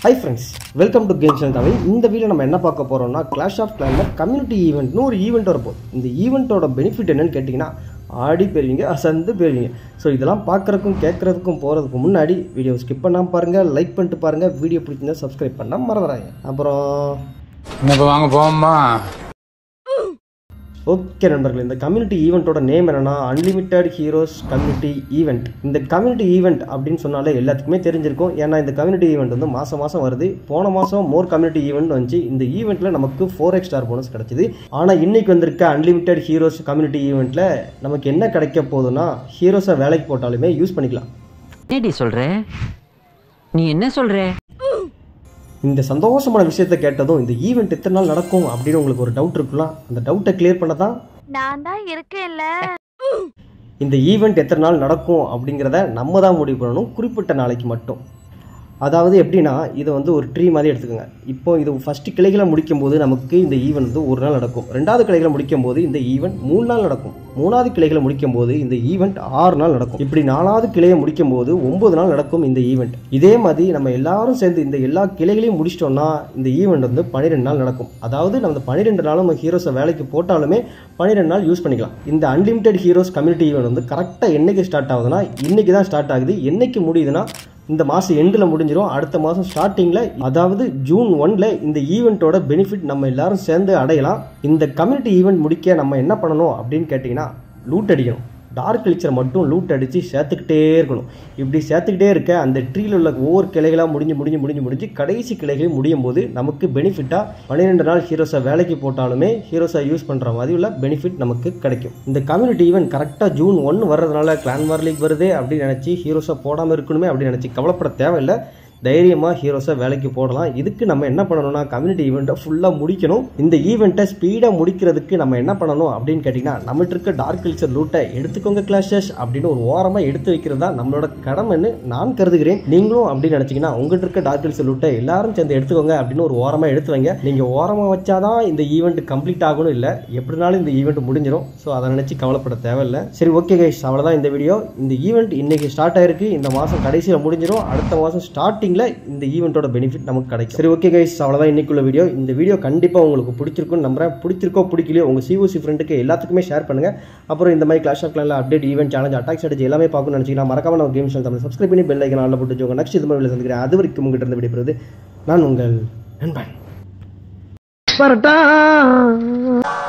Hi friends, welcome to Game Channel Tamil. In this video, we will talk about Clash of Clans community event. No event or both. In the event or benefit என்னன்னு கேட்டிங்கனா ஆடி பெறுவீங்க அசந்து பெறுவீங்க. So இதெல்லாம் பார்க்கறதுக்கும் கேட்கறதுக்கும் போறதுக்கு முன்னாடி video skip பண்ணாம பாருங்க, லைக் பண்ணிட்டு பாருங்க, வீடியோ பிடிச்சிருந்தா சப்ஸ்கிரைப் பண்ண மறந்துடாதீங்க. அப்புறம் என்ன வாங்க போவோமா? ஓகே நண்பர்களே, இந்த கம்யூனிட்டி ஈவெண்ட்டோட நேம் என்னன்னா அன்லிமிட்டெட் ஹீரோஸ் கம்யூனிட்டி ஈவெண்ட். இந்த கம்யூனிட்டி ஈவெண்ட் அப்படின்னு சொன்னாலே எல்லாத்துக்குமே தெரிஞ்சிருக்கும். ஏன்னா இந்த கம்யூனிட்டி ஈவெண்ட் வந்து மாதம் வருது. போன மாதம் மோர் கம்யூனிட்டி ஈவெண்ட் வந்துச்சு. இந்த ஈவெண்ட்டில் நமக்கு 4x ஸ்டார் போனஸ் கிடச்சிது. ஆனால் இன்னைக்கு வந்திருக்க அன்லிமிட்டெட் ஹீரோஸ் கம்யூனிட்டி ஈவெண்ட்டில் நமக்கு என்ன கிடைக்க போகுதுன்னா, ஹீரோஸை வேலைக்கு போட்டாலுமே யூஸ் பண்ணிக்கலாம். என்னடி சொல்ற? நீ என்ன சொல்ற? இந்த சந்தோஷமான விஷயத்தை கேட்டதும் இந்த ஈவெண்ட் எத்தனை நாள் நடக்கும் அப்படின்னு உங்களுக்கு ஒரு டவுட் இருக்கலாம். அந்த டவுட்டை கிளியர் பண்ண தான் நான் தான் இருக்கேன்ல. இந்த ஈவெண்ட் எத்தனை நாள் நடக்கும் அப்படிங்கிறத நம்ம தான் முடிவு பண்ணணும், குறிப்பிட்ட நாளைக்கு மட்டும். அதாவது எப்படின்னா, இதை வந்து ஒரு ட்ரீ மாதிரி எடுத்துக்கோங்க. இப்போ இது ஃபஸ்ட்டு கிளைகளை முடிக்கும் போது நமக்கு இந்த ஈவெண்ட் வந்து ஒரு நாள் நடக்கும். ரெண்டாவது கிளைகளை முடிக்கும் போது இந்த ஈவெண்ட் 3 நாள் நடக்கும். மூணாவது கிளைகளை முடிக்கும் போது இந்த ஈவெண்ட் 6 நாள் நடக்கும். இப்படி 4வது கிளையை முடிக்கும் போது 9 நாள் நடக்கும் இந்த ஈவெண்ட். இதே மாதிரி நம்ம எல்லாரும் சேர்ந்து இந்த எல்லா கிளைகளையும் முடிச்சிட்டோம்னா இந்த ஈவெண்ட் வந்து 12 நாள் நடக்கும். அதாவது நம்ம 12 நாளும் நம்ம ஹீரோஸை வேலைக்கு போட்டாலுமே 12 நாள் யூஸ் பண்ணிக்கலாம். இந்த அன்லிமிட்டெட் ஹீரோஸ் கம்யூனிட்டி ஈவெண்ட் வந்து கரெக்டாக என்னைக்கு ஸ்டார்ட் ஆகுதுன்னா, இன்னைக்கு தான் ஸ்டார்ட் ஆகுது. என்னைக்கு முடியுதுன்னா, இந்த மாதம் எண்டில் முடிஞ்சிடும். அடுத்த மாதம் ஸ்டார்டிங்கில், அதாவது ஜூன் 1 இந்த ஈவெண்ட்டோட பெனிஃபிட் நம்ம எல்லாரும் சேர்ந்து அடையலாம். இந்த கம்யூனிட்டி ஈவெண்ட் முடிக்க நம்ம என்ன பண்ணணும் அப்படின்னு கேட்டிங்கன்னா, லூட் அடிக்கணும். டார்க் எலிக்சரை மட்டும் லூட் அடித்து சேர்த்துக்கிட்டே இருக்கணும். இப்படி சேர்த்துக்கிட்டே இருக்க அந்த ட்ரீயில் உள்ள ஒவ்வொரு கிளைகளாக முடிஞ்சு கடைசி கிளைகளையும் முடியும் போது நமக்கு பெனிஃபிட்டாக 12 நாள் ஹீரோஸை வேலைக்கு போட்டாலுமே ஹீரோஸை யூஸ் பண்ணுற மாதிரி உள்ள பெனிஃபிட் நமக்கு கிடைக்கும். இந்த கம்யூனிட்டி ஈவெண்ட் கரெக்டாக ஜூன் 1 வர்றதுனால கிளான் வார் லீக் வருது அப்படின்னு நினச்சி ஹீரோஸை போடாமல் இருக்கணுமே அப்படின்னு நினச்சி கவலைப்பட தேவையில்லை. தைரியமாக ஹீரோஸை வேலைக்கு போடலாம். இதுக்கு நம்ம என்ன பண்ணணும்னா, கம்யூனிட்டி ஈவெண்ட்டை ஃபுல்லாக முடிக்கணும். இந்த ஈவெண்ட்டை ஸ்பீடாக முடிக்கிறதுக்கு நம்ம என்ன பண்ணணும் அப்படின்னு கேட்டிங்கன்னா, நம்மகிட்ட இருக்க டார்க் கல்ச்சர் லூட்டை எடுத்துக்கோங்க கிளாஷஸ் அப்படின்னு ஒரு ஓரமாக எடுத்து வைக்கிறது தான் நம்மளோட கடமைன்னு நான் கருதுகிறேன். நீங்களும் அப்படின்னு நினச்சிங்கன்னா உங்கள்கிட்ட இருக்க டார்க் கல்ச்சர் லூட்டை எல்லாரும் சேர்ந்து எடுத்துக்கோங்க அப்படின்னு ஒரு ஓரமாக எடுத்து வைங்க. நீங்கள் ஓரமாக வச்சாதான் இந்த ஈவெண்ட் கம்ப்ளீட் ஆகணும், இல்லை எப்படினாலும் இந்த ஈவெண்ட் முடிஞ்சிடும். ஸோ அதை நினச்சி கவலைப்பட தேவையில்லை. சரி, ஓகே கைஸ், அவ்வளோதான் இந்த வீடியோ. இந்த ஈவெண்ட் இன்னைக்கு ஸ்டார்ட் ஆயிருக்கு. இந்த மாதம் கடைசியில் முடிஞ்சிடும். அடுத்த மாதம் ஸ்டார்டிங் இந்த ஈவெண்ட்டோட பெனிஃபிட் நமக்கு கிடைக்கும். சரி, ஓகே கைஸ், அவ்வளோதான் இன்னைக்குள்ள வீடியோ. இந்த வீடியோ கண்டிப்பாக உங்களுக்கு பிடிச்சிருக்குன்னு நம்புறேன். பிடிச்சிருக்கோ பிடிக்கலையோ உங்கள் சிஓசி ஃப்ரெண்டுக்கு எல்லாத்துக்குமே ஷேர் பண்ணுங்க. அப்புறம் இந்த மாதிரி கிளாஷ் ஆஃப் கிளான்ல update, event, challenge, attack strategy எல்லாமே பார்க்கணும்னு நினச்சிங்கன்னா மறக்காம நம்ம கேம் சேனல் தமிழ் சப்ஸ்கிரைப் பண்ணி பெல் ஐக்கான் ஆல்ல போட்டு வச்சுக்கோங்க. நெக்ஸ்ட் இது மாதிரி சந்திக்கிறேன். அது வரைக்கும் உங்ககிட்ட இருந்து விடைபெறுவது நான் உங்கள் நண்பன்.